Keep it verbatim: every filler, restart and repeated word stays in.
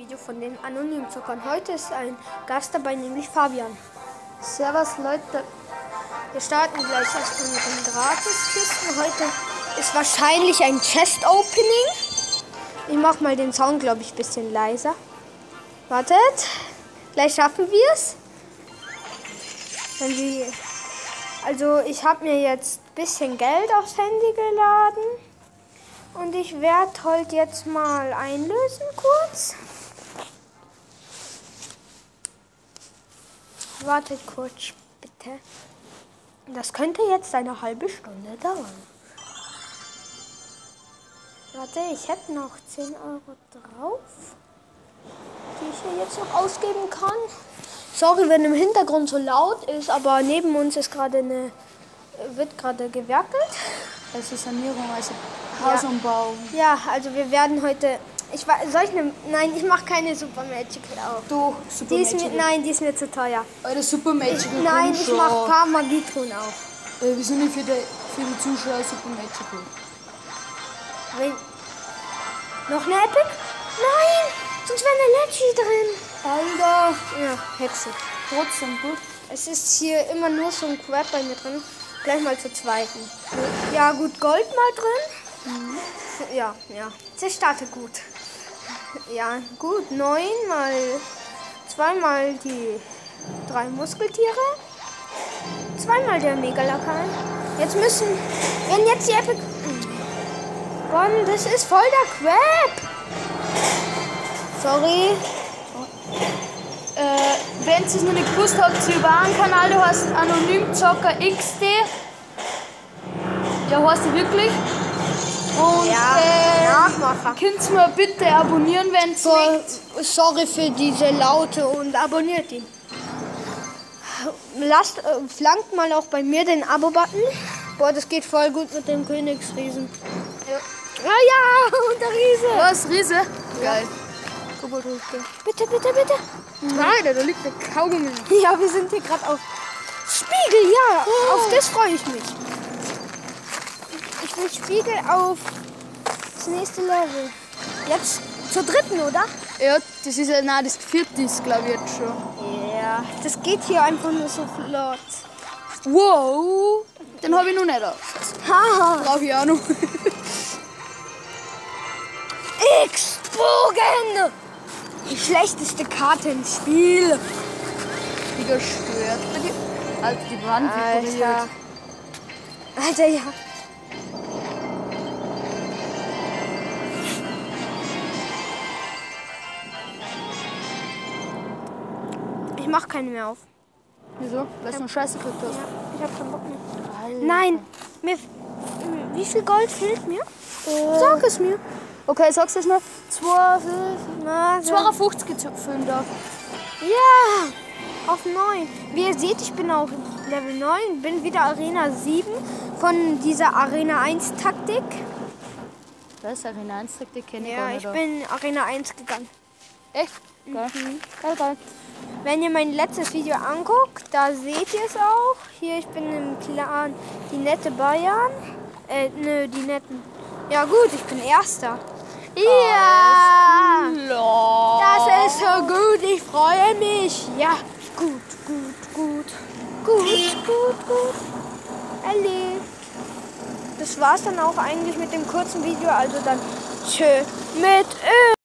Video von den anonymen Zockern. Heute ist ein Gast dabei, nämlich Fabian. Servus Leute. Wir starten gleich erstmal mit den Gratiskisten. Heute ist wahrscheinlich ein Chest-Opening. Ich mache mal den Sound, glaube ich, ein bisschen leiser. Wartet, gleich schaffen wir es. Also ich habe mir jetzt ein bisschen Geld aufs Handy geladen. Und ich werde heute jetzt mal einlösen kurz. Wartet kurz, bitte. Das könnte jetzt eine halbe Stunde dauern. Warte, ich hätte noch zehn Euro drauf, die ich hier jetzt noch ausgeben kann. Sorry, wenn im Hintergrund so laut ist, aber neben uns ist gerade eine, wird gerade gewerkelt. Also Sanierung, also Hausumbau. Ja. ja, also wir werden heute. Ich soll ich ne, nein, ich mache keine Super Magical auf. Du, Super die ist Magical. Mir, nein, die ist mir zu teuer. Alter, Super Magical. Ich, nein, ich mache ein paar Magietruhen auf. Äh, wir sind nicht für die, für die Zuschauer Super Magical. Wenn, noch eine Epic? Nein, sonst wäre eine Leggy drin. Alter. Ja, Hexe. Trotzdem gut. Es ist hier immer nur so ein Crap bei mir drin. Gleich mal zur zweiten. Ja, gut, Gold mal drin. Mhm. Ja, ja. Sie startet gut. Ja, gut. Neun mal zweimal die drei Muskeltiere. Zweimal der Megalakai. Jetzt müssen. Wenn jetzt die Epic. Gott, das ist voll der Crap. Sorry. Äh, wenn ihr es noch nicht gewusst habt, sie über einen Kanal, der heißt Anonym Zocker X D. Der heißt er wirklich. Und ja, äh, Nachmacher. Könnt ihr mir bitte abonnieren, wenn es so, sorry für diese Laute und abonniert ihn. Lasst, äh, flankt mal auch bei mir den Abo-Button. Boah, das geht voll gut mit dem Königsriesen. Ja. Ah ja, und der Riese. Was, Riese? Ja. Geil. Bitte, bitte, bitte. Nein, da liegt der Kaugummi. Ja, wir sind hier gerade auf Spiegel, ja. Oh. Auf das freue ich mich. Ich will Spiegel auf das nächste Level. Jetzt zur dritten, oder? Ja, das ist ja, nein, das vierte ist, glaube ich, jetzt schon. Ja, das geht hier einfach nur so flott. Wow, den habe ich noch nicht aus. Haha. Brauche ich auch noch. X-Bogen! Die schlechteste Karte im Spiel. Die gestört. Die, Alter, die Wand Alter. Alter, ja. Ich mach keine mehr auf. Wieso? Weil du noch Scheiße gekriegt hast. Ja, ich hab keinen Bock mehr. Alter. Nein, mir, wie viel Gold fehlt mir? Äh. Sag es mir. Okay, sagst du es mal? zweiundfünfzig gezupft da. Ja, auf neun. Wie ihr seht, ich bin auf Level neun, bin wieder Arena sieben von dieser Arena eins Taktik. Was? Arena eins Taktik kenne ich Ja, gar nicht. ich bin Arena eins gegangen. Echt? Geil. Mhm. Geil, geil. Wenn ihr mein letztes Video anguckt, da seht ihr es auch. Hier, ich bin im Clan die nette Bayern. Äh, nö, die netten. Ja gut, ich bin Erster. Ja! Das ist so gut, ich freue mich. Ja, gut, gut, gut. Gut, gut, gut. Erlebt. Das war's dann auch eigentlich mit dem kurzen Video. Also dann tschö mit Ö.